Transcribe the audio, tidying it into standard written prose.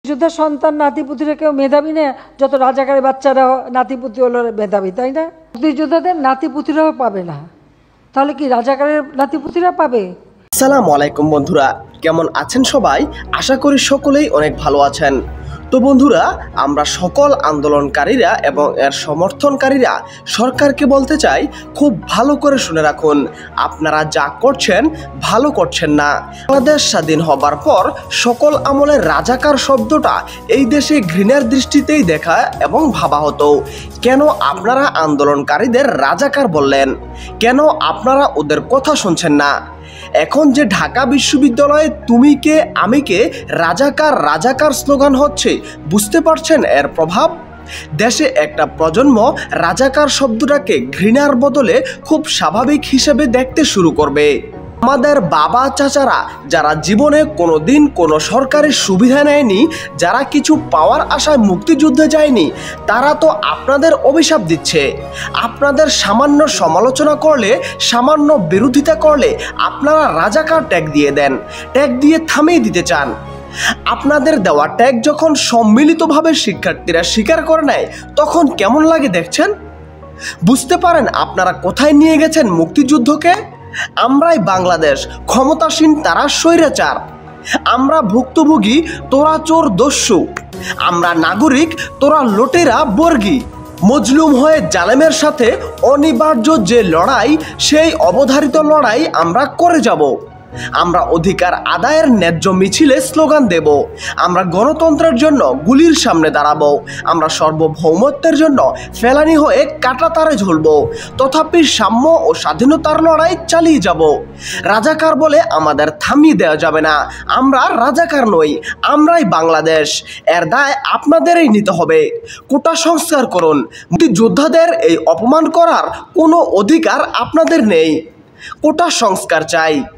যোদ্ধার সন্তান নাতিপুতিরা কেউ মেধাবী না, যত রাজাকারের বাচ্চারা নাতিপুতি হলো মেধাবী, তাই না? মুক্তিযোদ্ধাদের নাতিপুতিরাও পাবে না, তাহলে কি রাজাকারের নাতিপুতিরা পাবে? আসসালামু আলাইকুম বন্ধুরা, কেমন আছেন সবাই? আশা করি সকলেই অনেক ভালো আছেন। তো বন্ধুরা, আমরা সকল আন্দোলনকারীরা এবং এর সমর্থনকারীরা সরকারকে বলতে চাই, খুব ভালো করে শুনে রাখুন, আপনারা যা করছেন ভালো করছেন না। বাংলাদেশ স্বাধীন হবার পর সকল আমলের রাজাকার শব্দটা এই দেশে ঘৃণার দৃষ্টিতেই দেখা এবং ভাবা হতো। কেন আপনারা আন্দোলনকারীদের রাজাকার বললেন? কেন আপনারা ওদের কথা শুনছেন না? এখন যে ঢাকা বিশ্ববিদ্যালয়ে তুমি কে আমি কে রাজাকার রাজাকার স্লোগান হচ্ছে, বুঝতে পারছেন এর প্রভাব? দেশে একটা প্রজন্ম রাজাকার শব্দটাকে ঘৃণার বদলে খুব স্বাভাবিক হিসেবে দেখতে শুরু করবে। আমাদের বাবা চাচারা যারা জীবনে কোনোদিন কোনো সরকারি সুবিধা নেয়নি, যারা কিছু পাওয়ার আশায় মুক্তিযুদ্ধে যায়নি, তারা তো আপনাদের অভিশাপ দিচ্ছে। আপনাদের সামান্য সমালোচনা করলে, সামান্য বিরোধিতা করলে আপনারা রাজাকার ট্যাগ দিয়ে দেন, ট্যাগ দিয়ে থামিয়ে দিতে চান। আপনাদের দেওয়া ট্যাগ যখন সম্মিলিতভাবে শিক্ষার্থীরা স্বীকার করে নেয়, তখন কেমন লাগে দেখছেন? বুঝতে পারেন আপনারা কোথায় নিয়ে গেছেন মুক্তিযুদ্ধকে? আমরাই বাংলাদেশ, ক্ষমতাসীন তারা স্বৈরাচার। আমরা ভুক্তভোগী, তোরা চোর দস্যু। আমরা নাগরিক, তোরা লুটেরা বর্গী। মজলুম হয়ে জালেমের সাথে অনিবার্য যে লড়াই, সেই অবধারিত লড়াই আমরা করে যাব। আমরা অধিকার আদায়ের ন্যায্য মিছিলে স্লোগান দেব। আমরা গণতন্ত্রের জন্য গুলির সামনে দাঁড়াবো। আমরা সার্বভৌমত্বের জন্য ফেলানি হয়ে কাঁটাতারে ঝুলব। তথাপি সাম্য ও স্বাধীনতার লড়াই চালিয়ে যাব। রাজাকার বলে আমাদের থামিয়ে দেওয়া যাবে না। আমরা রাজাকার নই, আমরাই বাংলাদেশ। এর দায় আপনাদেরই নিতে হবে। কোটা সংস্কার করুন। মুক্তিযোদ্ধাদের এই অপমান করার কোনো অধিকার আপনাদের নেই। কোটা সংস্কার চাই।